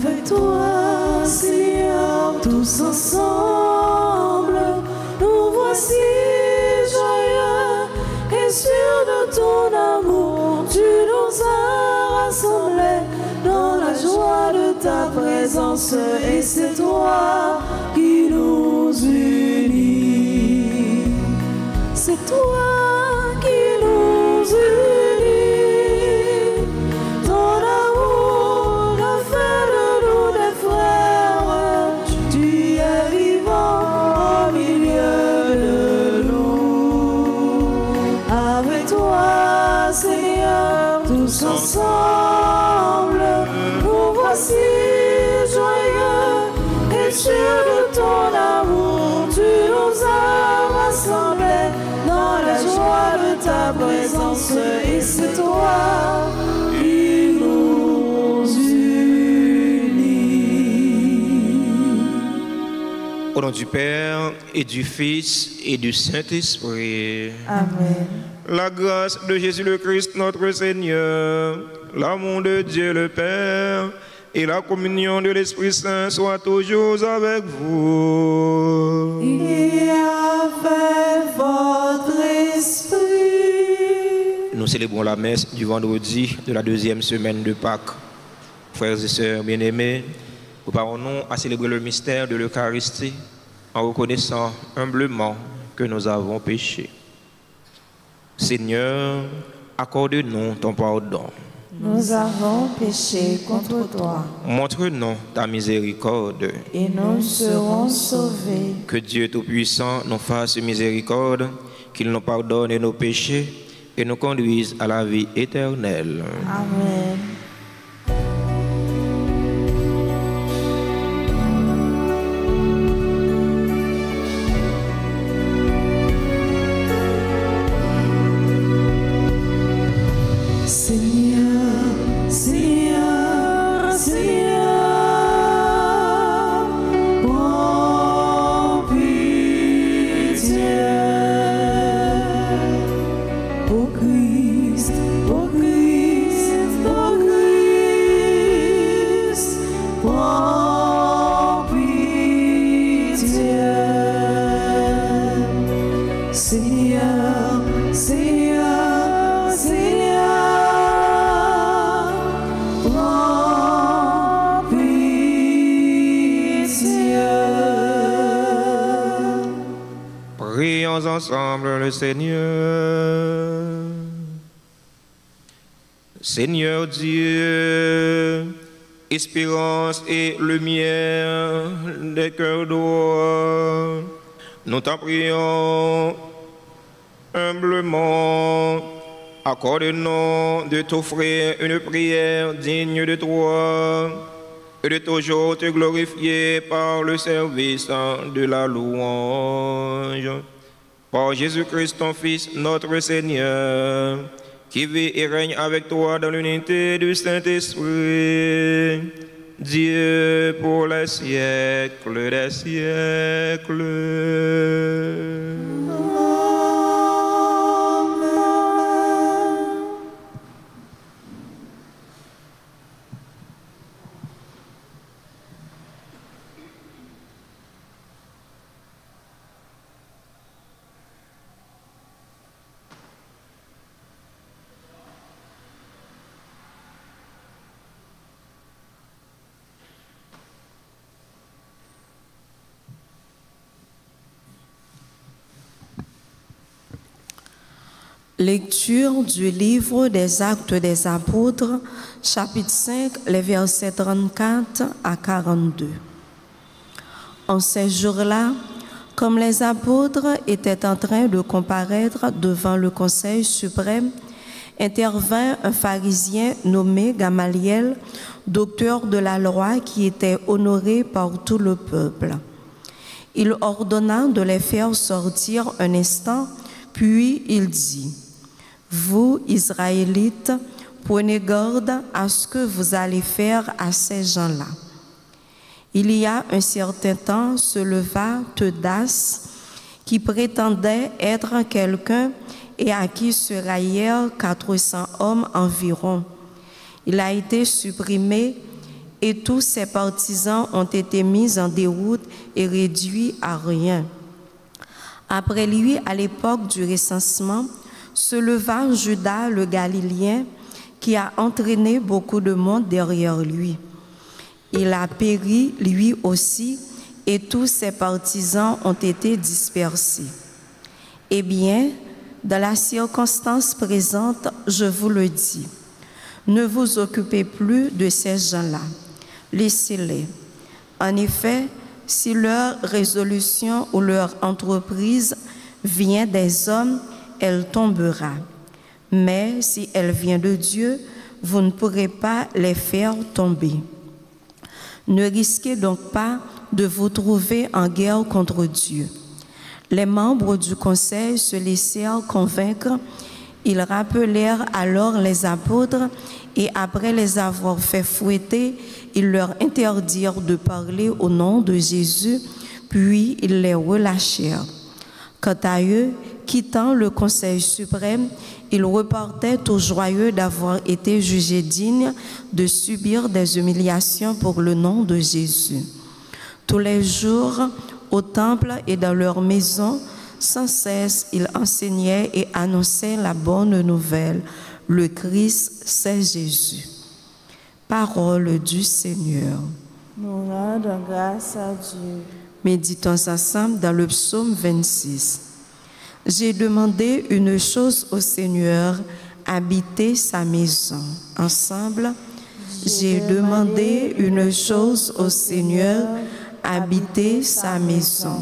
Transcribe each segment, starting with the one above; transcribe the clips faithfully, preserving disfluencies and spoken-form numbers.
Avec toi, Seigneur, tous ensemble, nous voici joyeux et sûrs de ton amour. Tu nous as rassemblés dans la joie de ta présence et c'est toi qui nous unit. C'est toi qui nous unit. Ton amour a fait de nous des frères. Tu es vivant au milieu de nous. Avec toi, Seigneur, tous ensemble, nous voici joyeux et sûrs de ton amour. Tu nous as rassemblés dans la joie de ta présence et c'est toi qui nous unit. Au nom du Père et du Fils et du Saint-Esprit. Amen. La grâce de Jésus le Christ, notre Seigneur, l'amour de Dieu le Père et la communion de l'Esprit Saint soient toujours avec vous. Et avec votre esprit. Nous célébrons la messe du vendredi de la deuxième semaine de Pâques. Frères et sœurs bien-aimés, préparons-nous à célébrer le mystère de l'Eucharistie en reconnaissant humblement que nous avons péché. Seigneur, accorde-nous ton pardon. Nous avons péché contre toi Montre-nous ta miséricorde. et nous serons sauvés. Que Dieu Tout-Puissant nous fasse miséricorde, qu'il nous pardonne nos péchés et nous conduise à la vie éternelle. Amen. Seigneur, Seigneur, Seigneur, prends pitié. Ô Christ, ô Christ, ô Christ, prends pitié. Seigneur, Seigneur, Seigneur, prends pitié. Prions ensemble le Seigneur. Seigneur Dieu, espérance et lumière des cœurs droits, nous t'en prions humblement, accorde-nous de t'offrir une prière digne de toi et de toujours te glorifier par le service de la louange. Par Jésus-Christ, ton Fils, notre Seigneur, qui vit et règne avec toi dans l'unité du Saint-Esprit, Dieu pour les siècles des siècles. Lecture du livre des Actes des Apôtres, chapitre cinq, les versets trente-quatre à quarante-deux. En ces jours-là, comme les apôtres étaient en train de comparaître devant le Conseil suprême, intervint un pharisien nommé Gamaliel, docteur de la loi qui était honoré par tout le peuple. Il ordonna de les faire sortir un instant, puis il dit: vous, Israélites, prenez garde à ce que vous allez faire à ces gens-là. Il y a un certain temps se leva Teudas, qui prétendait être quelqu'un et à qui se raillèrent quatre cents hommes environ. Il a été supprimé et tous ses partisans ont été mis en déroute et réduits à rien. Après lui, à l'époque du recensement, se leva Judas le Galiléen, qui a entraîné beaucoup de monde derrière lui. Il a péri lui aussi, et tous ses partisans ont été dispersés. Eh bien, dans la circonstance présente, je vous le dis, ne vous occupez plus de ces gens-là. Laissez-les. En effet, si leur résolution ou leur entreprise vient des hommes, elle tombera. Mais si elle vient de Dieu, vous ne pourrez pas les faire tomber. Ne risquez donc pas de vous trouver en guerre contre Dieu. Les membres du conseil se laissèrent convaincre. Ils rappelèrent alors les apôtres et après les avoir fait fouetter, ils leur interdirent de parler au nom de Jésus, puis ils les relâchèrent. Quant à eux, quittant le Conseil suprême, ils repartaient tout joyeux d'avoir été jugés dignes de subir des humiliations pour le nom de Jésus. Tous les jours, au temple et dans leur maison, sans cesse, ils enseignaient et annonçaient la bonne nouvelle. Le Christ, c'est Jésus. Parole du Seigneur. Nous rendons grâce à Dieu. Méditons ensemble dans le psaume vingt-six. J'ai demandé une chose au Seigneur, habiter sa maison. Ensemble, j'ai demandé une chose au Seigneur, habiter sa maison.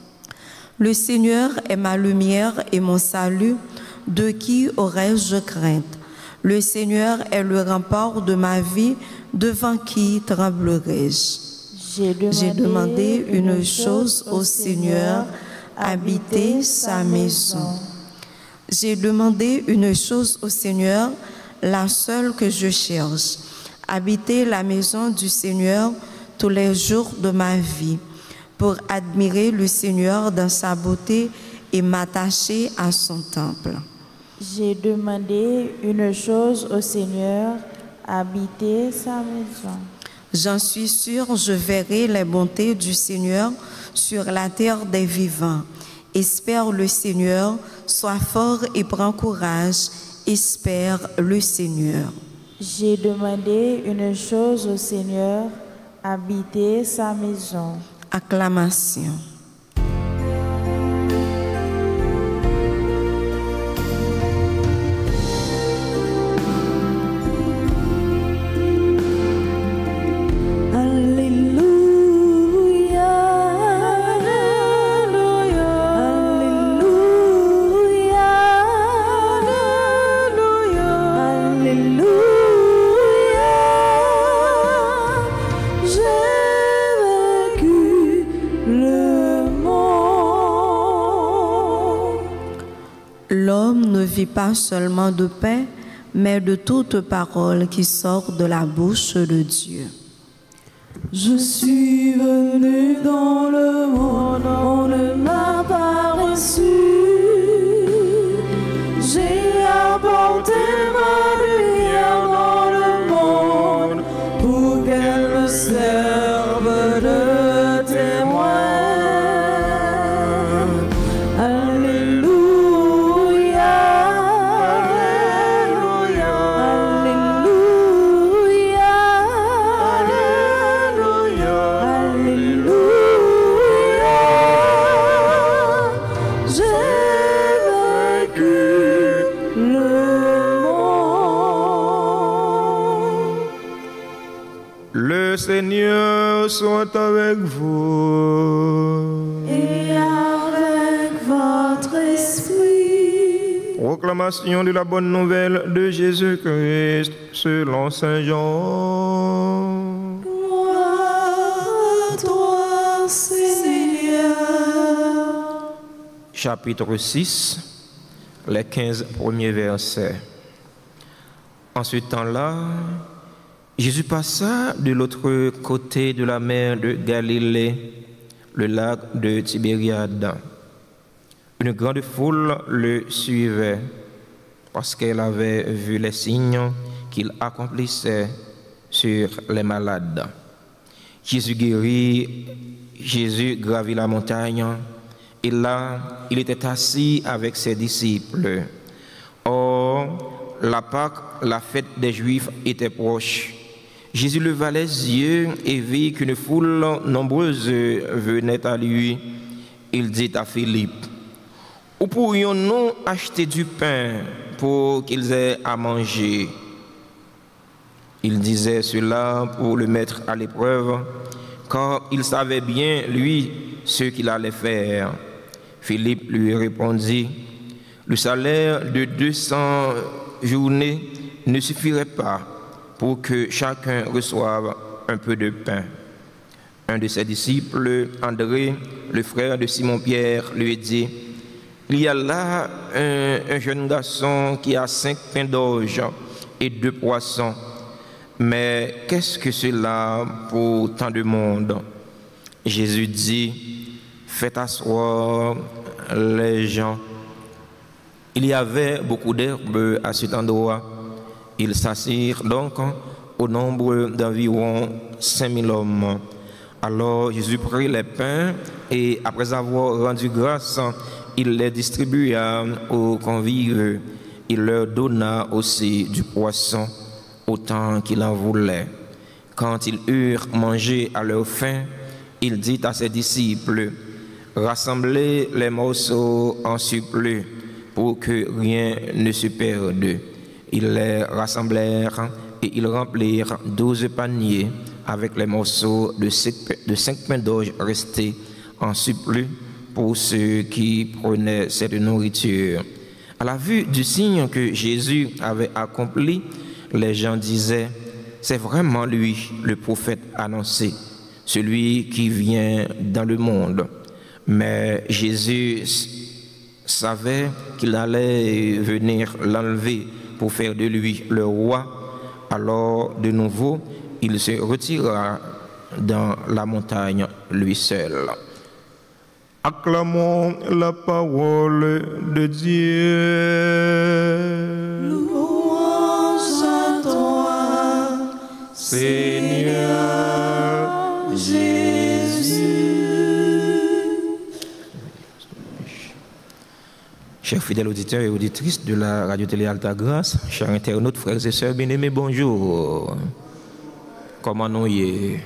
Le Seigneur est ma lumière et mon salut, de qui aurais-je crainte? Le Seigneur est le rempart de ma vie, devant qui tremblerai-je? J'ai demandé, J'ai demandé une chose au Seigneur, habiter sa maison. J'ai demandé une chose au Seigneur, la seule que je cherche, habiter la maison du Seigneur tous les jours de ma vie, pour admirer le Seigneur dans sa beauté et m'attacher à son temple. J'ai demandé une chose au Seigneur, habiter sa maison. J'en suis sûre, je verrai les bontés du Seigneur sur la terre des vivants. Espère le Seigneur, sois fort et prends courage. Espère le Seigneur. J'ai demandé une chose au Seigneur, habiter sa maison. Acclamation. Pas seulement de pain, mais de toute parole qui sort de la bouche de Dieu. Je suis venu dans le monde, on ne m'a pas reçu. J'ai apporté ma lumière dans le monde pour qu'elle me serve de témoin. Le Seigneur soit avec vous. Et avec votre esprit. Proclamation de la bonne nouvelle de Jésus-Christ selon Saint Jean. Gloire à toi, Seigneur. Chapitre six, les quinze premiers versets. En ce temps-là, Jésus passa de l'autre côté de la mer de Galilée, le lac de Tibériade. Une grande foule le suivait parce qu'elle avait vu les signes qu'il accomplissait sur les malades. Jésus guérit, Jésus gravit la montagne, et là, il était assis avec ses disciples. Or, la Pâque, la fête des Juifs, était proche. Jésus leva les yeux et vit qu'une foule nombreuse venait à lui. Il dit à Philippe, « Où pourrions-nous acheter du pain pour qu'ils aient à manger ?» Il disait cela pour le mettre à l'épreuve, car il savait bien, lui, ce qu'il allait faire. Philippe lui répondit, « Le salaire de deux cents journées ne suffirait pas pour que chacun reçoive un peu de pain. » Un de ses disciples, André, le frère de Simon-Pierre, lui dit, « Il y a là un, un jeune garçon qui a cinq pains d'orge et deux poissons. Mais qu'est-ce que cela pour tant de monde ?» Jésus dit, « Faites asseoir les gens. » Il y avait beaucoup d'herbes à cet endroit. Ils s'assirent donc au nombre d'environ cinq mille hommes. Alors Jésus prit les pains et, après avoir rendu grâce, il les distribua aux convives. Il leur donna aussi du poisson, autant qu'ils en voulaient. Quand ils eurent mangé à leur faim, il dit à ses disciples, « Rassemblez les morceaux en surplus pour que rien ne se perde. » Ils les rassemblèrent et ils remplirent douze paniers avec les morceaux de cinq pains d'orge restés en surplus pour ceux qui prenaient cette nourriture. À la vue du signe que Jésus avait accompli, les gens disaient, « C'est vraiment lui, le prophète annoncé, celui qui vient dans le monde. » Mais Jésus savait qu'il allait venir l'enlever pour faire de lui le roi. Alors, de nouveau, il se retira dans la montagne lui seul. Acclamons la parole de Dieu. Louange à toi, Seigneur Jésus. Chers fidèles auditeurs et auditrices de la radio-télé Alta Grâce, chers internautes, frères et sœurs bien-aimés, bonjour. Comment nous y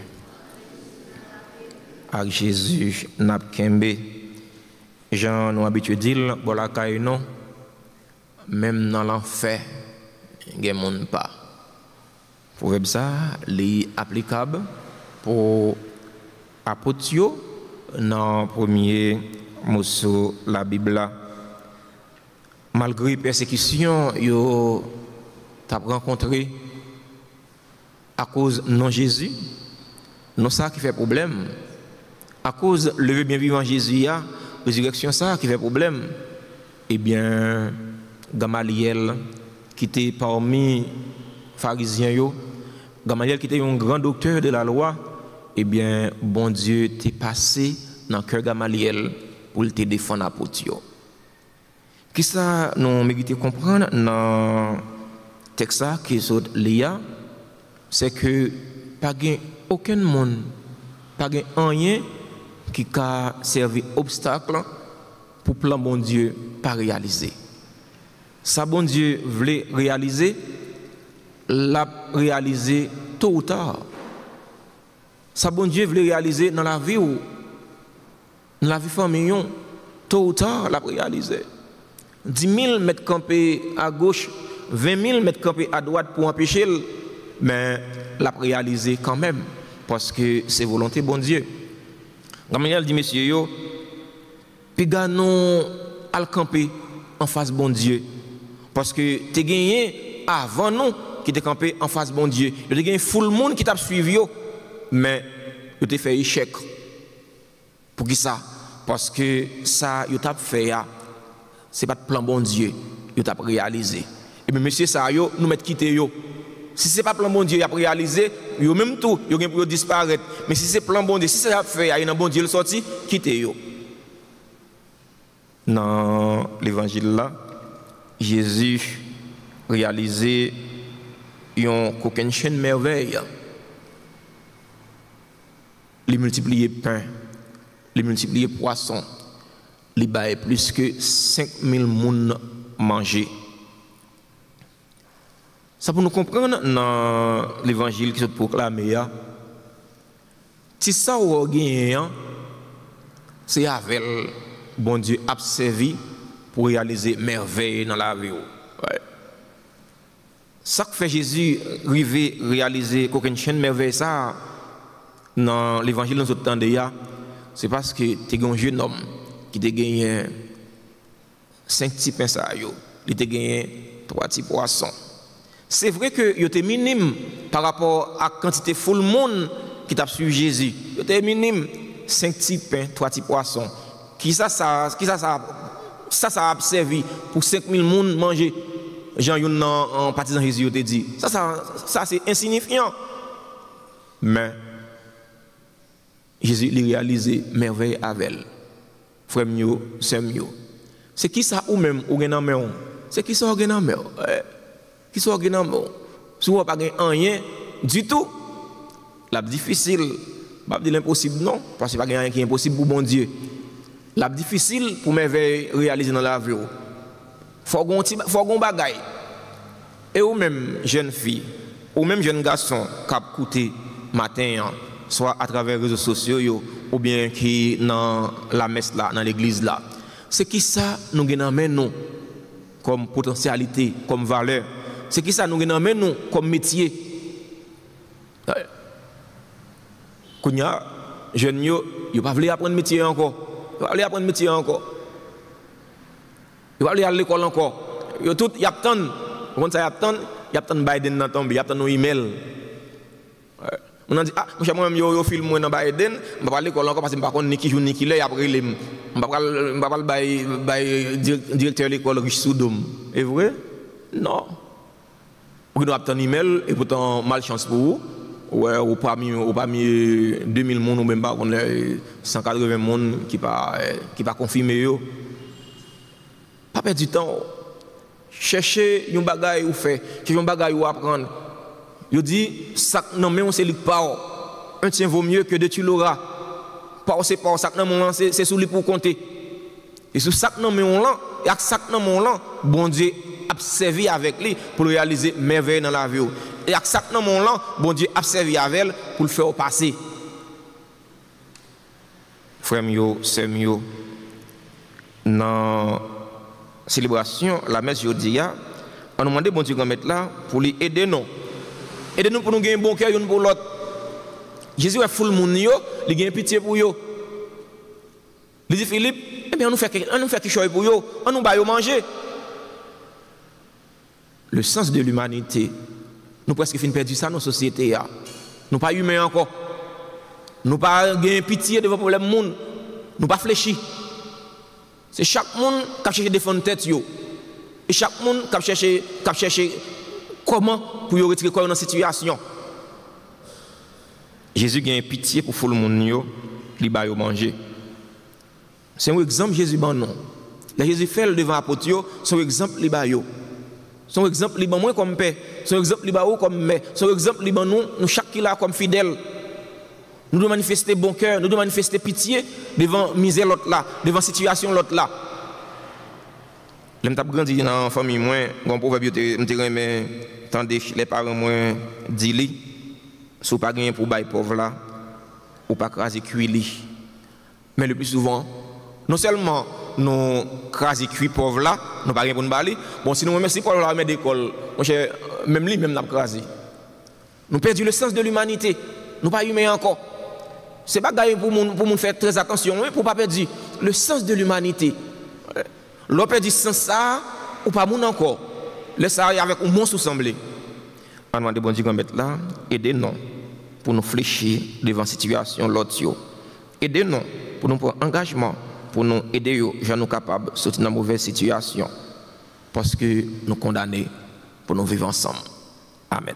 avec Jésus Napkembe, Jean nous habitué dire, bon la caille non, même dans l'enfer, il n'y a pas. Proverbe ça, est applicable pour apôtres dans le premier morceau de la Bible. Malgré la persécution, yo t'a rencontré à cause non Jésus, non ça qui fait problème. À cause le bien vivant Jésus, la résurrection ça qui fait problème. Eh bien, Gamaliel qui était parmi les pharisiens yo, Gamaliel qui était un grand docteur de la loi, eh bien, bon Dieu t'est passé dans le cœur Gamaliel pour te défendre apôtre. Qui ça nous mérite comprendre dans le texte qui est Léa, c'est que pas aucun monde, pas rien qui a servi obstacle pour plan bon Dieu pas réaliser. Ça bon Dieu voulait réaliser, l'a réalisé tôt ou tard. Ça bon Dieu voulait réaliser dans la vie ou dans la vie famille, tôt ou tard l'a réalisé. dix mille mètres campés à gauche, vingt mille mètres campés à droite pour empêcher, mais l'a réalisé quand même, parce que c'est volonté bon Dieu. Gamaliel dit, messieurs, yo, puis gagnons à camper en face bon Dieu, parce que tu as gagné avant nous qui t'es campé en face bon Dieu. Tu as gagné full monde qui t'a suivi, mais tu t'es fait échec. Pour qui ça? Parce que ça, tu t'as fait, c'est pas de plan bon Dieu, tu t'as réalisé. Et bien, monsieur, ça, yo, nous mettons quitter yo. Si ce n'est pas plan bon Dieu, il a réalisé, yo même tout, yo pour disparaître. Mais si c'est plan bon Dieu, si c'est fait, il y a un bon Dieu le sorti, quittez yo. Dans l'évangile là, Jésus réalisé une coquine chaîne merveille les multiplier pain, les multiplier poisson, les bailler plus que cinq mille personnes manger. Ça pour nous comprendre dans l'évangile qui est proclamé, si ça ou gagné, c'est avec bon Dieu a servi pour réaliser merveille dans la vie. Ouais. Ça que fait Jésus arriver réaliser qu'aucune chaîne merveille ça dans l'évangile dans ce temps déjà, c'est parce que tu es un jeune homme qui t'a gagné cinq petits pains ça yo, il t'a gagné trois petits poissons. C'est vrai que il était minime par rapport à la quantité full monde qui t'a suivi Jésus. Il était minime cinq petits pains, trois petits poissons. Qui ça ça qui ça ça ça ça a servi pour cinq mille personnes manger. Jean yon en partisan Jésus te dit. Ça ça ça c'est insignifiant. Mais Jésus lui réalisé merveille avec elle. Frère mio, sœur mio. C'est qui ça ou même ou gen nan men? C'est qui ça ou gen nan men? Qui ça ou gen nan men? Si ou pas gen rien du tout, la difficile, pas dire l'impossible non, parce que pas rien qui est impossible pour bon Dieu. La difficile pour merveille réaliser dans la vie. Faut gon faut gon bagay. Et ou même jeune fille, ou même jeune garçon qui a écouté matin, soit à travers les réseaux sociaux yo, ou bien qui dans la messe là, dans l'église là. C'est qui ça nous gagnons nous comme potentialité, comme valeur. C'est qui ça nous gagnons nous comme métier. Kounya jeune yo, yo pas voulu apprendre métier encore. Yo pas voulu apprendre métier encore. Yo pas voulu aller à l'école encore. Yo tout y attend. Quand ça y attend, y attend Biden dans tombe, y attend nos email. On a dit ah, moi moi yo yo film moi dans Biden, on va pas l'école encore parce que pas connait ni qui jour ni qui l'heure après les on va pas on va pas bail bail directeur l'école riche Soudom. Est vrai? Non. On doit attendre email et pourtant malchance pour vous. Ouais, ou pas mis ou pas mis deux mille monde ou même pas on cent quatre-vingts monde qui pas qui pas confirmé yo. Pas perdre du temps. Chercher un bagage ou faire, chercher un bagage ou apprendre. Il dit ça non mais on c'est lui pas. Un tien vaut mieux que deux tu l'auras. Pas c'est pas ça non mon c'est c'est sous lui pour compter. Et sous ça non mais on là, et avec ça non mon là, bon Dieu a servi avec lui pour réaliser merveille dans la vie. Et avec ça non mon là, bon Dieu a servi avec elle pour le faire passer. Frère mio, sœur mio, dans célébration, la messe jeudi, on nous demande bon Dieu mettre là pour lui aider nous. Aider nous pour nous gagner un bon cœur une pour l'autre. Jésus a full moun yo, il gagne pitié pour yo. Il dit Philippe, eh bien on nous fait on nous fait quelque chose pour yo, on nous ba yo manger. Le sens de l'humanité, nous presque fin perdu ça dans la société ya. Nous pas humains encore. Nous pas gagner pitié devant problème monde. Nous pas fléchi. C'est chaque monde qui cherche à défendre tête yo. Et chaque monde qui cherche qui cherche comment pour y retirer quoi dans situation. Jésus gagne pitié pour tout le monde yo, li ba yo manger. C'est un exemple Jésus ban non. Là Jésus fait devant apôtre yo, c'est un exemple li ba yo. C'est un exemple li ban moi comme père, c'est un exemple li ba ou comme mère, c'est un exemple li ban nous, nous chaque qui là comme fidèle. Nous devons manifester bon cœur, nous devons manifester pitié devant misère l'autre là, devant situation l'autre là. Je m'tap grandi dans la famille moi, bon proverbe me te remet tandis les parents moi dit li, sou pas gagner pour bail pauvre là, ou pas craser cuit li. Mais le plus souvent, non seulement nous craser cuit pauvre là, nous pas gagner pour nous bali, bon sinon même si Paul la met d'école, mon cher, même lui même n'a craser. Nous perdu le sens de l'humanité, nous pas humains encore. C'est pas gagner pour moun, pour moun faire très attention, pour pas perdre le sens de l'humanité. L'on perd du sens ça, ou pas moun encore. Le ça avec un monstre semblé. On demande bon Dieu qu'on mette là, aidez-nous pour nous fléchir devant la situation l'autre. Aidez-nous pour nous prendre engagement, pour nous aider, gens nous capables de sortir dans une mauvaise situation. Parce que nous condamnés pour nous vivre ensemble. Amen.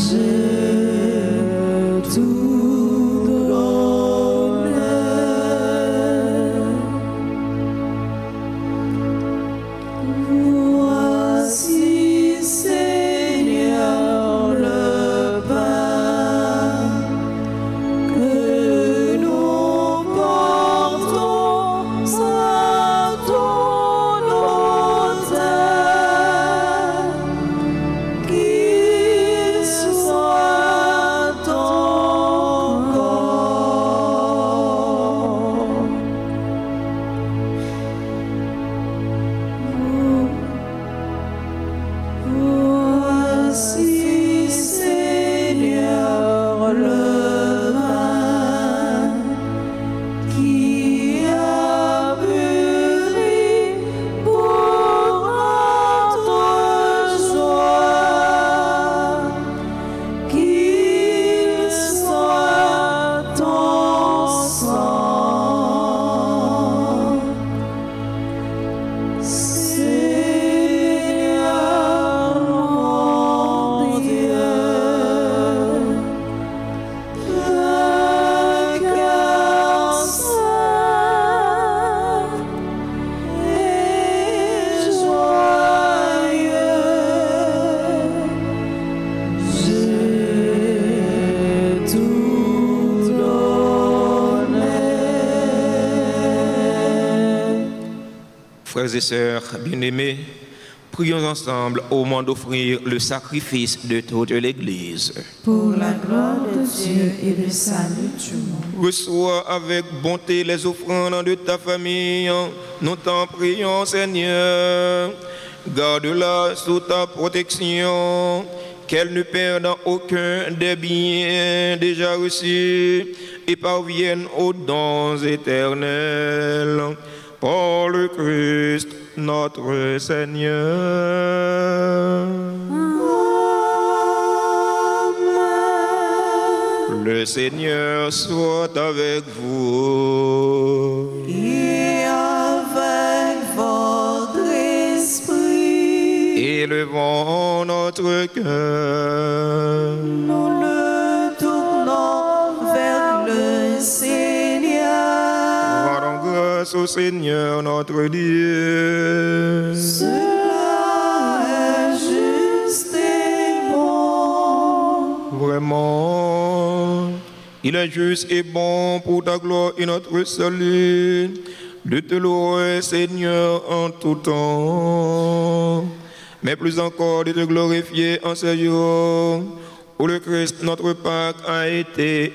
Frères et sœurs bien-aimés, prions ensemble au moment d'offrir le sacrifice de toute l'Église. Pour la gloire de Dieu et le salut du monde. Reçois avec bonté les offrandes de ta famille. Nous t'en prions, Seigneur. Garde-la sous ta protection, qu'elle ne perde aucun des biens déjà reçus et parvienne aux dons éternels. Par le Christ, notre Seigneur. Amen. Le Seigneur soit avec vous. Et avec votre esprit. Élevons notre cœur. Nous le tournons vers le Seigneur. Rendons grâce au Seigneur notre Dieu. Cela est juste et bon. Vraiment, il est juste et bon pour ta gloire et notre salut de te louer, Seigneur, en tout temps, mais plus encore de te glorifier en ce jour où le Christ, notre Pâque, a été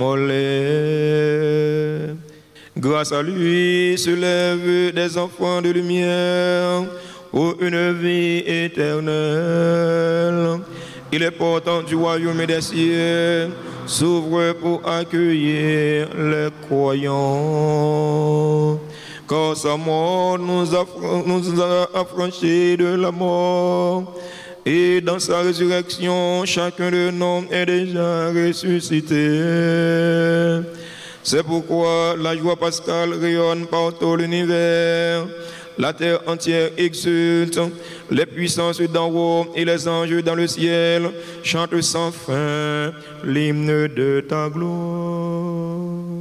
immolé. Grâce à lui se lèvent des enfants de lumière pour une vie éternelle. Il est portant du royaume des cieux, s'ouvre pour accueillir les croyants. Car sa mort nous a, nous a affranchis de la mort. Et dans sa résurrection, chacun de nous est déjà ressuscité. C'est pourquoi la joie pascale rayonne par tout l'univers. La terre entière exulte, les puissances d'en haut et les anges dans le ciel chantent sans fin l'hymne de ta gloire.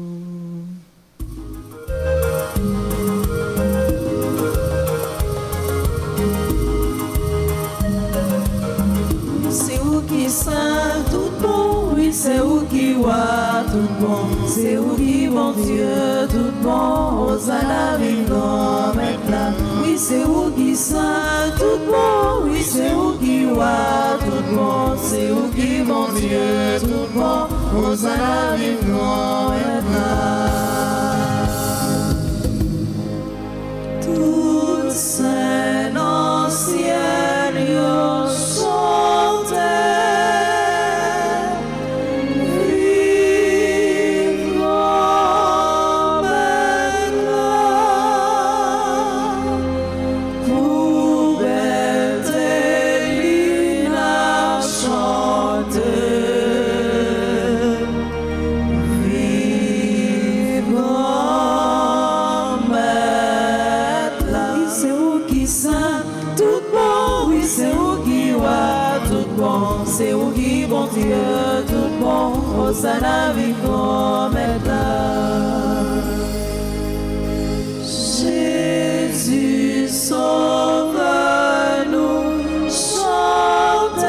C'est où qui saint tout bon, oui c'est où qui voit tout bon, c'est où qui bon Dieu tout bon, Hosanna vivant maintenant. Oui c'est où qui saint tout bon, oui c'est où qui voit tout bon, c'est où qui bon Dieu tout bon, Hosanna vivant maintenant. Tout saint dans le ciel yo chantait. C'est où Hosanna vivant maintenant. Jésus sauve-nous, chantez.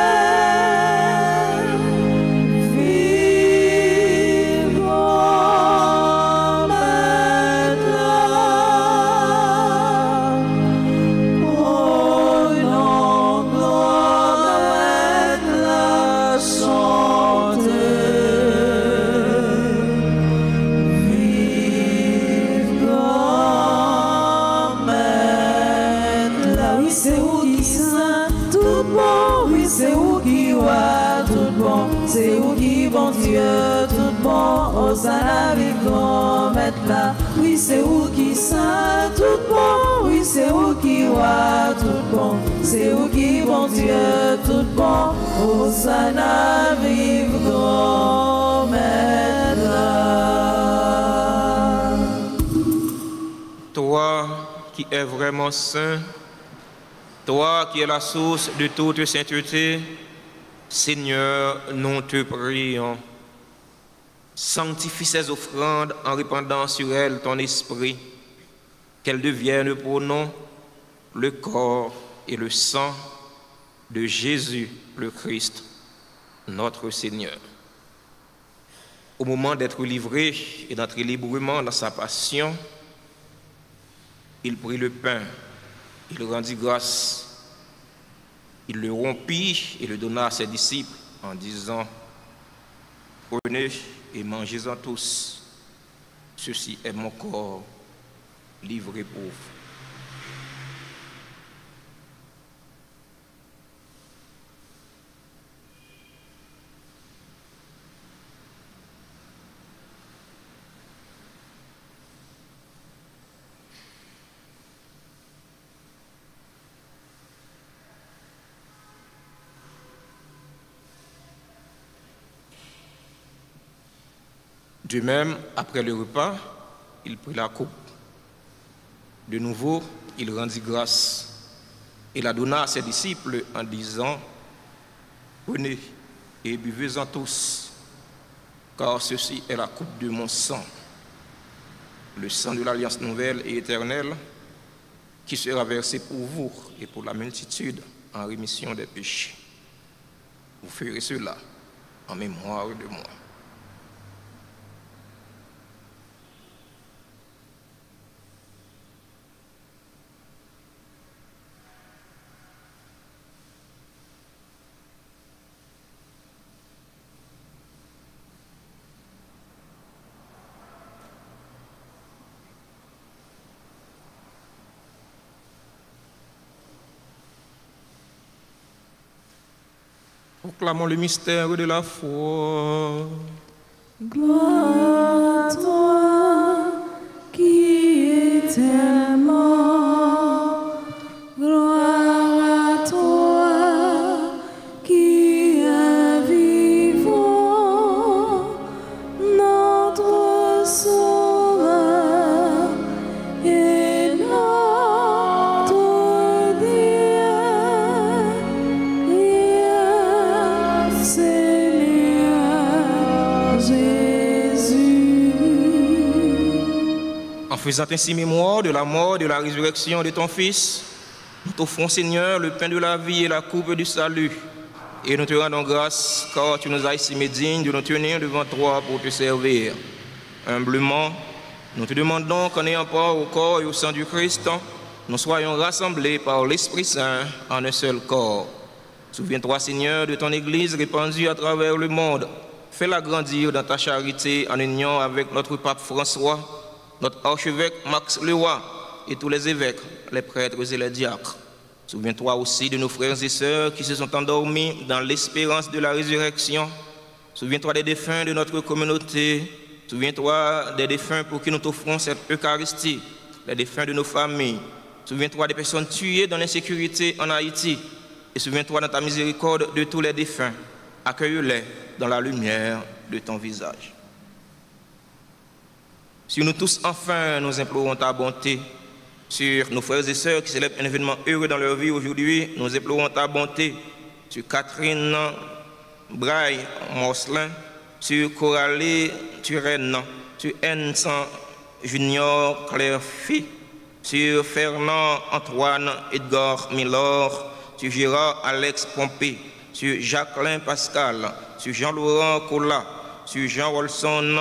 C'est où qui bon Dieu tout bon, Hosanna vivant maintenant. Oui, c'est où qui saint tout bon, oui, c'est où qui roi tout bon, c'est où qui bon Dieu tout bon, Hosanna vivant maintenant. Toi qui es vraiment saint, toi qui es la source de toute sainteté, Seigneur, nous te prions. Sanctifie ces offrandes en répandant sur elles ton esprit, qu'elles deviennent pour nous le corps et le sang de Jésus le Christ, notre Seigneur. Au moment d'être livré et d'entrer librement dans sa passion, il prit le pain, il rendit grâce. Il le rompit et le donna à ses disciples en disant « Prenez et mangez-en tous, ceci est mon corps livré pour vous. » De même, après le repas, il prit la coupe. De nouveau, il rendit grâce et la donna à ses disciples en disant « Prenez et buvez-en tous, car ceci est la coupe de mon sang, le sang de l'alliance nouvelle et éternelle, qui sera versé pour vous et pour la multitude en rémission des péchés. Vous ferez cela en mémoire de moi. » Proclamons le mystère de la foi. Gloire à toi qui es mort. Gloire à toi qui es vivant. Notre Sauveur et notre Dieu. Seigneur Jésus. En faisant ainsi mémoire de la mort et de la résurrection de ton Fils, nous t'offrons, Seigneur, le pain de la vie et la coupe du salut. Et nous te rendons grâce, car tu nous as estimés dignes de nous tenir devant toi pour te servir. Humblement, nous te demandons qu'en ayant part au corps et au sang du Christ, nous soyons rassemblés par l'Esprit Saint en un seul corps. Souviens-toi, Seigneur, de ton Église répandue à travers le monde. Fais-la grandir dans ta charité en union avec notre pape François, notre archevêque Max Leroy et tous les évêques, les prêtres et les diacres. Souviens-toi aussi de nos frères et sœurs qui se sont endormis dans l'espérance de la résurrection. Souviens-toi des défunts de notre communauté. Souviens-toi des défunts pour qui nous t'offrons cette Eucharistie, les défunts de nos familles. Souviens-toi des personnes tuées dans l'insécurité en Haïti. Et souviens-toi dans ta miséricorde de tous les défunts. Accueille-les dans la lumière de ton visage. Sur nous tous, enfin, nous implorons ta bonté. Sur nos frères et sœurs qui célèbrent un événement heureux dans leur vie aujourd'hui, nous implorons ta bonté. Sur Catherine Braille Morcelin, sur Coralie Turenne, sur Ensan Junior Claire-Fille, sur Fernand Antoine Edgar Milor, sur Gérard Alex Pompé, sur Jacqueline Pascal, sur Jean-Laurent Collat, sur Jean Wolson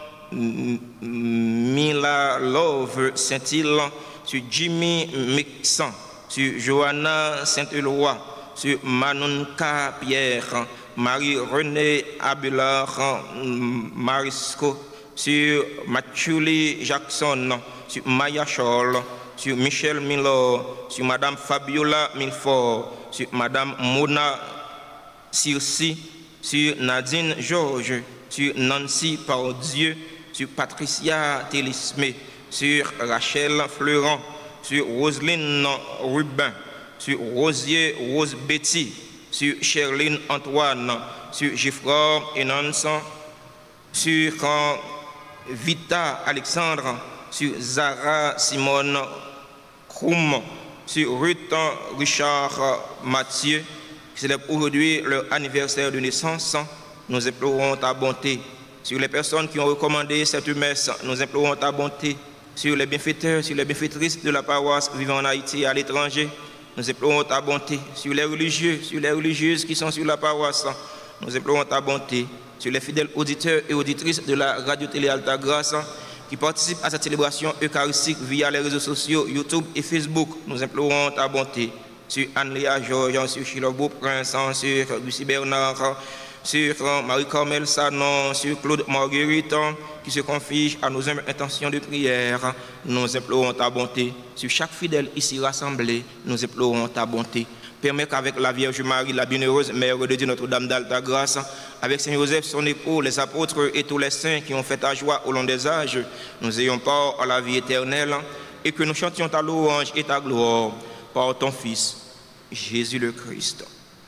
Mila Love Saint-Île, sur Jimmy Mixan, sur Johanna Saint-Éloi, sur Manonka Pierre, Marie-Renée Abelard Marisco, sur Mathieu Jackson, sur Maya Scholl, sur Michel Milor, sur Madame Fabiola Milfort, sur Madame Mona Circi, sur Nadine Georges, sur Nancy Pardieu, sur Patricia Télismé, sur Rachel Fleurant, sur Roselyne Rubin, sur Rosier Rose Betty, sur Sherline Antoine, sur Gifford Enanson, sur Vita Alexandre, sur Zara Simone Kroum, sur Ruth Richard Mathieu, qui célèbre aujourd'hui leur anniversaire de naissance. Nous implorons ta bonté sur les personnes qui ont recommandé cette messe. Nous implorons ta bonté sur les bienfaiteurs, sur les bienfaitrices de la paroisse vivant en Haïti et à l'étranger. Nous implorons ta bonté sur les religieux, sur les religieuses qui sont sur la paroisse. Nous implorons ta bonté sur les fidèles auditeurs et auditrices de la radio-télé Alta Grâce qui participent à cette célébration eucharistique via les réseaux sociaux YouTube et Facebook. Nous implorons ta bonté sur Anne-Léa Georges, sur Chilo Beauprince, sur Lucie Bernard, sur Marie-Carmel Sanon, sur Claude Marguerite, qui se confie à nos humbles intentions de prière. Nous implorons ta bonté sur chaque fidèle ici rassemblé. Nous implorons ta bonté. Permets qu'avec la Vierge Marie, la bienheureuse Mère de Dieu, Notre-Dame d'Alta Grâce, avec Saint Joseph, son époux, les apôtres et tous les saints qui ont fait ta joie au long des âges, nous ayons part à la vie éternelle et que nous chantions ta louange et ta gloire par ton Fils, Jésus le Christ.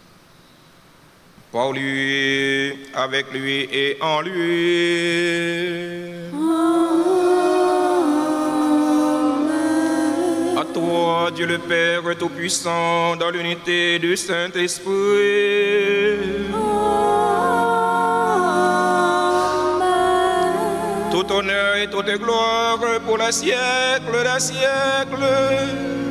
Par lui, avec lui et en lui. Amen. À toi, Dieu le Père Tout-Puissant, dans l'unité du Saint-Esprit. Amen. Tout honneur et toute gloire pour le siècle des siècles.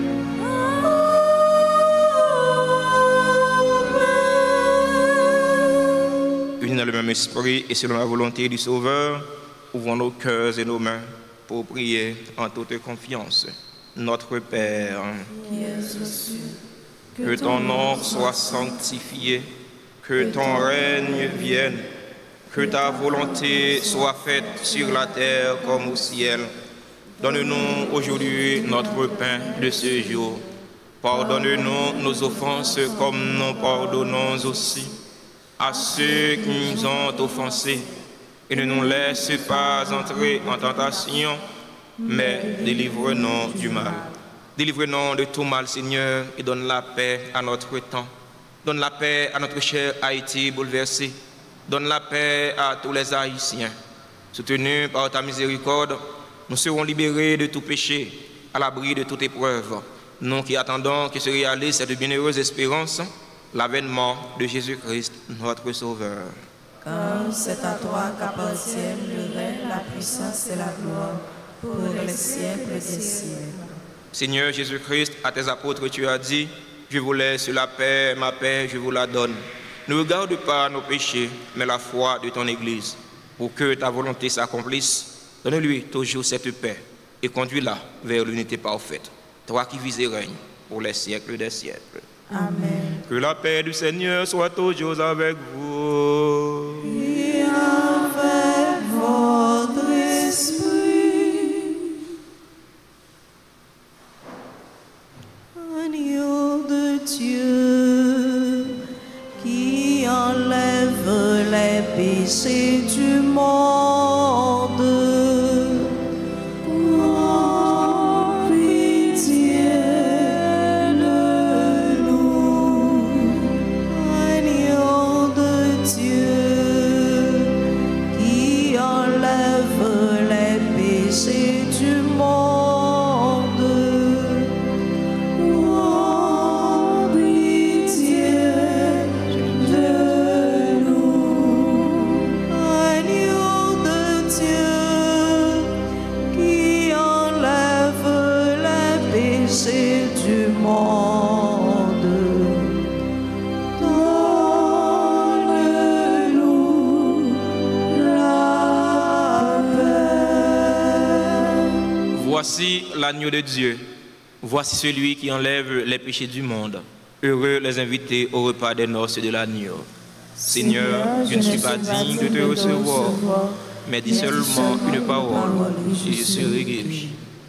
Dans le même esprit et selon la volonté du Sauveur, ouvrons nos cœurs et nos mains pour prier en toute confiance. Notre Père, qui es aux cieux, que ton nom soit sanctifié, que ton règne vienne, que ta volonté soit faite sur la terre comme au ciel. Donne-nous aujourd'hui notre pain de ce jour. Pardonne-nous nos offenses comme nous pardonnons aussi à ceux qui nous ont offensés, et ne nous laisse pas entrer en tentation, mais délivre-nous du mal. Délivre-nous de tout mal, Seigneur, et donne la paix à notre temps. Donne la paix à notre cher Haïti bouleversé. Donne la paix à tous les Haïtiens. Soutenus par ta miséricorde, nous serons libérés de tout péché, à l'abri de toute épreuve. Nous qui attendons que se réalise cette bienheureuse espérance, l'avènement de Jésus-Christ, notre Sauveur. Car c'est à toi qu'appartiennent le règne, la puissance et la gloire pour les siècles des siècles. Seigneur Jésus-Christ, à tes apôtres, tu as dit, je vous laisse la paix, ma paix, je vous la donne. Ne regarde pas nos péchés, mais la foi de ton Église. Pour que ta volonté s'accomplisse, donne-lui toujours cette paix et conduis-la vers l'unité parfaite. Toi qui vis et règnes pour les siècles des siècles. Amen. Que la paix du Seigneur soit toujours avec vous. Et avec votre esprit. Agneau de Dieu qui enlève les péchés du monde. Voici l'agneau de Dieu. Voici celui qui enlève les péchés du monde. Heureux les invités au repas des noces de l'agneau. Seigneur, je ne suis pas digne de te recevoir, mais dis seulement une parole et je serai guéri.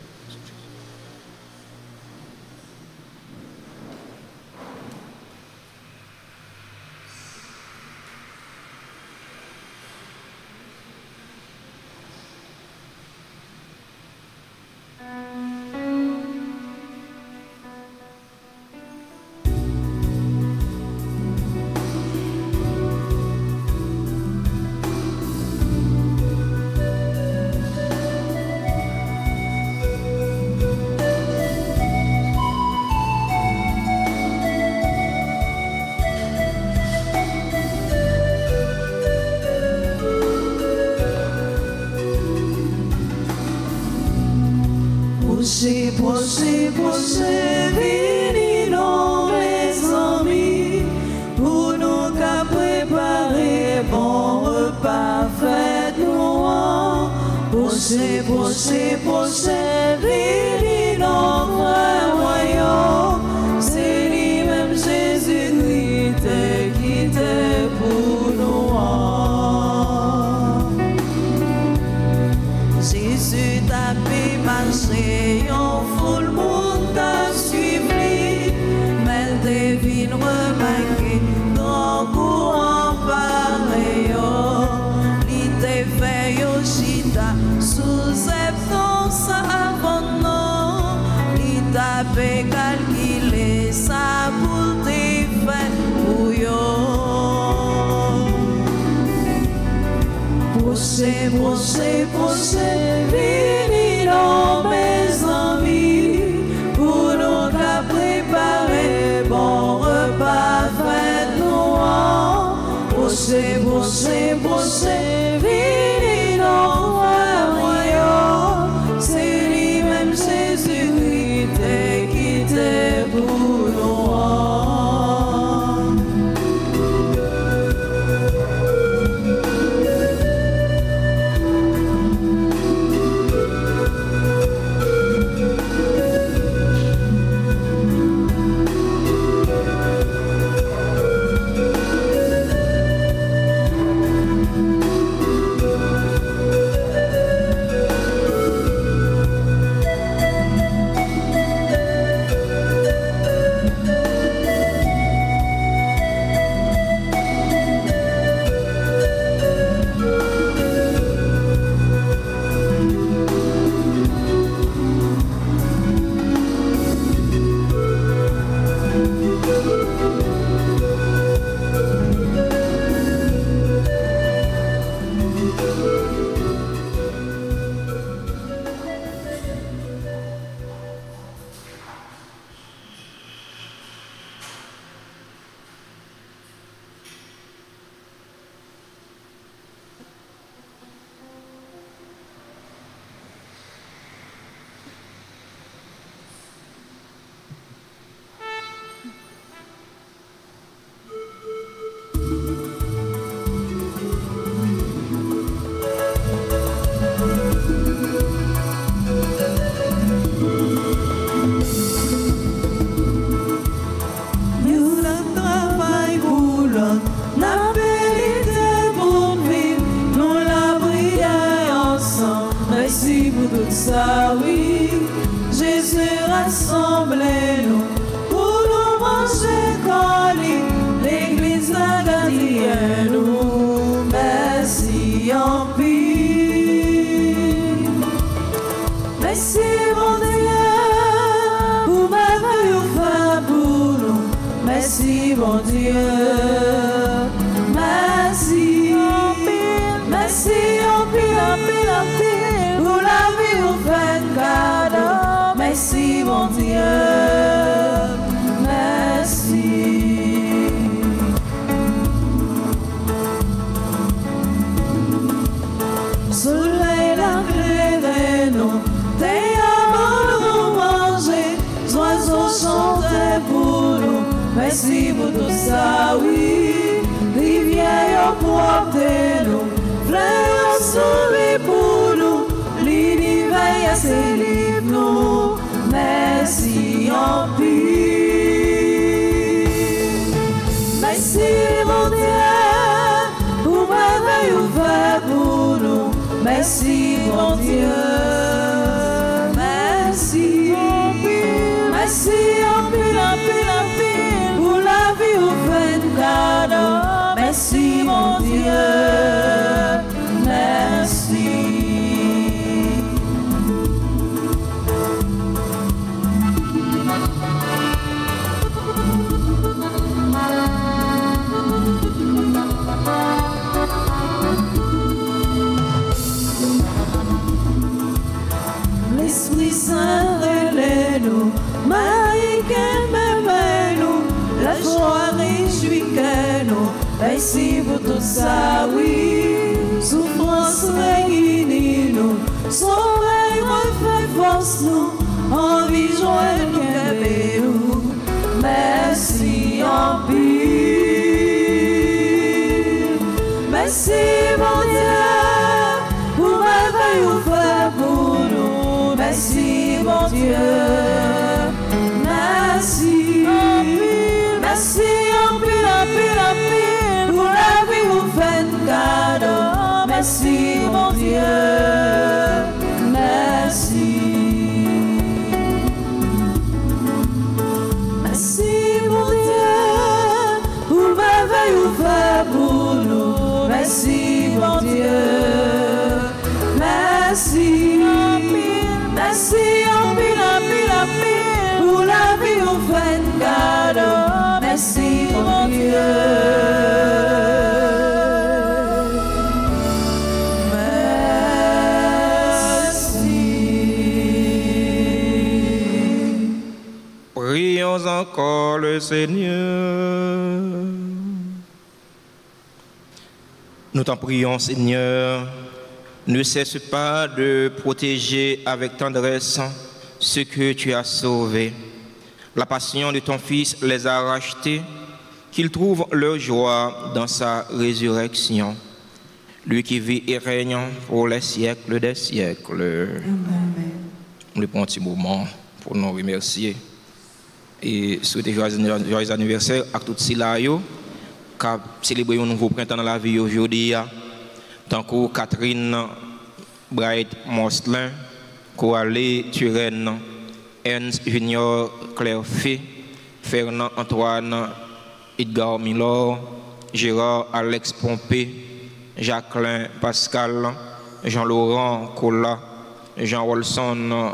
Proche, proche, proche, vini non mes amis, pour nous qu'à préparer bon repas fait nous. Proche, proche, proche, vini non frère voyons, c'est lui-même Jésus-Christ qui t'est pour nous. Jésus t'a fait marcher, on fout le monde t'a suivi, mais le devine remarqué dans courant pareil. Il t'a fait yoshita sous septante avant non, il t'a fait calculer ça pour tes faits bouillon. Proche, proche, proche, vini dans mes amis, pour nous qu'à préparer bon repas fait nous. Proche, proche, proche, vini dans frère royaume, c'est lui-même Jésus-Christ qui t'est pour nous. Ça oui, Jésus rassemblez-nous pour nous manger colis, l'église la gardienne nous, merci en pile. Merci mon Dieu, pour m'avoir fait pour nous, merci mon Dieu, merci en pile, merci en pile, en pile, en pile, pour la vie vous faites cadeau, merci mon Dieu, merci. Soleil l'éclairé nous, tes amours nous manger, oiseaux chantaient pour nous, merci pour tout ça, oui. Rivière portez nous, fleurs souris pour nous, l'univers c'est libre en pile. Merci mon Dieu pour merveille ouvert pour nous. Merci mon Dieu. Merci en pile. Merci en pile, en pile, en pile pour la vie ouverte cadeau. Merci mon Dieu. Merci. L'Esprit Saint relève-nous, Marie qu'aime-nous, la joie réjouit que nous. Merci pour tout ça, oui. Souffrance réunit-nous, sommeil refait force nous, envie joie nous. Merci en pile. Merci mon Dieu pour merveille ouvert pour nous. Merci mon Dieu. Merci en pile. Merci en pile, en pile, en pile pour la vie ouverte cadeau. Merci mon Dieu. Merci. Merci mon Dieu pour merveille ouvert pour nous. Merci mon Dieu. Merci en pile. Merci en pile, en pile, en pile pour la vie ouverte cadeau. Merci mon Dieu. Prions encore le Seigneur. Nous t'en prions, Seigneur. Ne cesse pas de protéger avec tendresse ceux que tu as sauvés. La passion de ton Fils les a rachetés, qu'ils trouvent leur joie dans sa résurrection. Lui qui vit et règne pour les siècles des siècles. Amen. Nous prenons un petit moment pour nous remercier. Et souhaiter joyeux anniversaire à tous ceux là qui célébrent un nouveau printemps dans la vie aujourd'hui. Tant que Catherine Bright Moslin, Coalé Turenne, Ernst Junior Claire Fay, Fernand Antoine, Edgar Milor, Gérard Alex Pompé, Jacqueline Pascal, Jean-Laurent Cola, Jean Wolson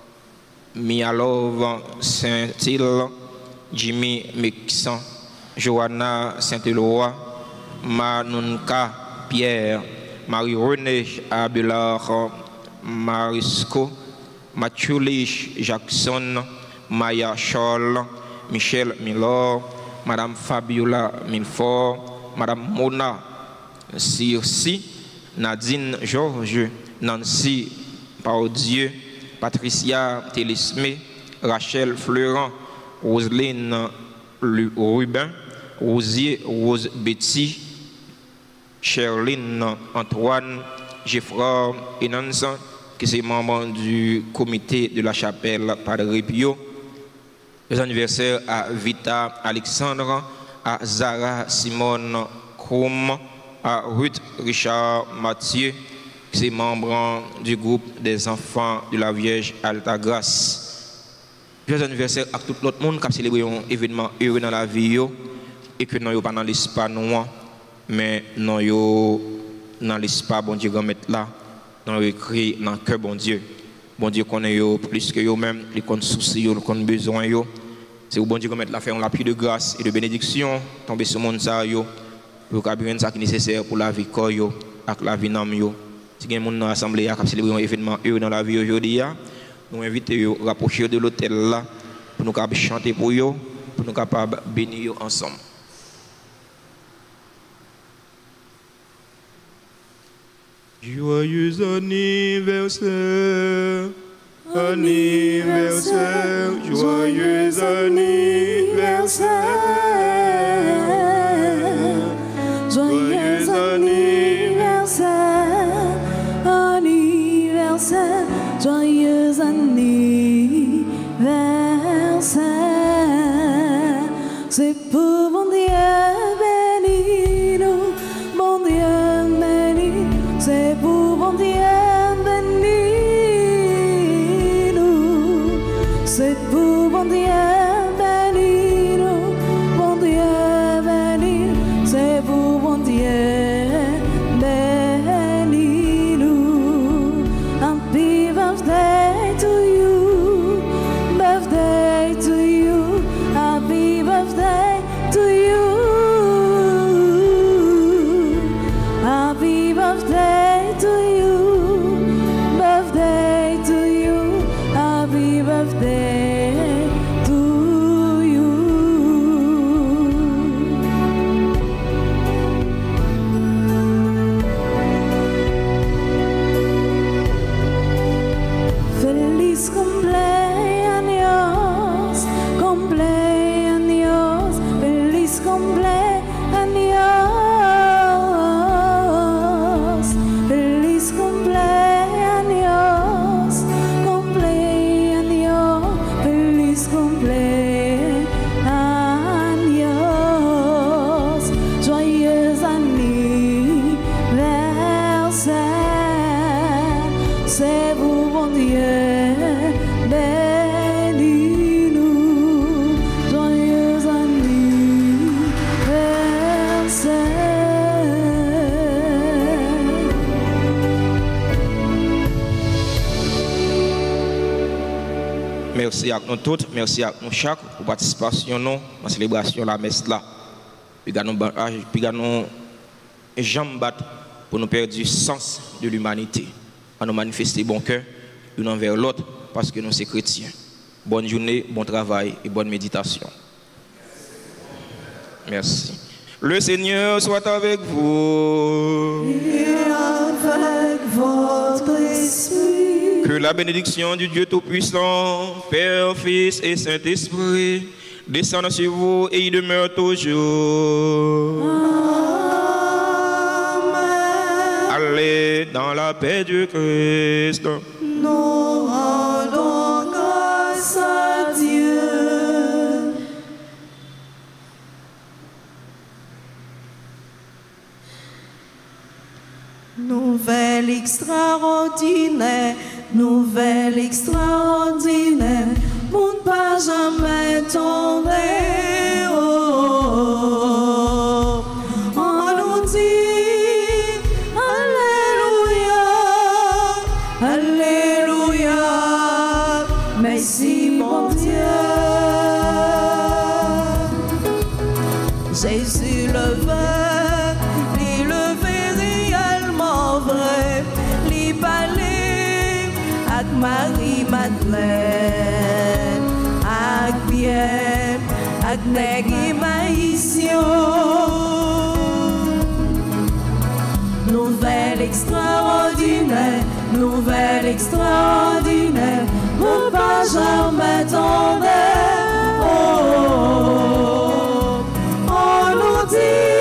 Mialov Saint-Île, Jimmy Mixan, Johanna Saint-Éloi, Manunka Pierre, Marie-Renée Abelard, Marisco, Mathieu Lich Jackson, Maya Charles, Michel Milor, Madame Fabiola Milfort, Madame Mona Circi, Nadine Georges, Nancy Pardieu, Patricia Télismé, Rachel Fleurant, Roselyne Rubin, Rosier Rose Betty, Sherline Antoine, Geoffroy Enanson, qui est membre du comité de la chapelle Padre Pio. Les anniversaires à Vita Alexandre, à Zara Simone Krum, à Ruth Richard Mathieu, qui est membre du groupe des enfants de la Vierge Alta Grâce. Les anniversaires à tout l'autre monde qui a célébré un événement heureux dans la vie et que nous pas dans l'espace noir, mais nous dans l'espace bon Dieu grand mettre là, nous écrit dans le cœur bon Dieu. Bon Dieu connaît yo plus que yo même, il connaît souci yo, il connaît besoin yo. C'est au bon Dieu mettre là faire un appui de grâce et de bénédiction tomber sur monde ça yo pour qu'abien ça qui est nécessaire pour la vie ko yo avec la vie nam yo. Si quelqu'un monde dans l'assemblée a célébrer un événement heureux dans la vie aujourd'hui, nous invitons yo rapprocher de l'hôtel là pour nous capable chanter pour yo, pour nous capable bénir yo ensemble. Joyeux anniversaire, anniversaire, joyeux anniversaire, joyeux anniversaire, anniversaire, joyeux anniversaire. c'est pour bon Dieu béni nous, c'est pour bon Dieu béni nous, bon Dieu béni, c'est pour bon Dieu béni nous. Happy birthday to you, birthday to you, happy birthday to you, happy birthday to you, birthday to you, happy birthday to you. Feliz cumpleaños, cumpleaños, feliz cumpleaños, feliz cumpleaños, cumpleaños, feliz cumpleaños, joyeux anniversaire, c'est vous bon Dieu, bénis-nous, joyeux anniversaire. Merci à nous toutes, merci à nous chaque pour participation à la célébration de la messe là. Puis nous puis nous jambes battre pour nous perdre du sens de l'humanité. À nous manifester bon cœur l'un envers l'autre parce que nous sommes chrétiens. Bonne journée, bon travail et bonne méditation. Merci. Le Seigneur soit avec vous. Et avec votre esprit. Que la bénédiction du Dieu Tout-Puissant, Père, Fils et Saint-Esprit, descende sur vous et y demeure toujours. Amen. Allez dans la paix du Christ. Nous rendons grâce à Dieu. Nouvelle extraordinaire, nouvelle extraordinaire, mon pas jamais tombé. Oh, oh, oh. On nous dit Alléluia, Alléluia, merci mon Dieu. Jésus le veut, il le veut réellement vrai, il parlait avec Marie-Madeleine, avec Pierre, avec Nègre Maïsio. Nouvelle extraordinaire, nouvelle extraordinaire, mon pas jamais tombé. Oh, oh, oh, on nous dit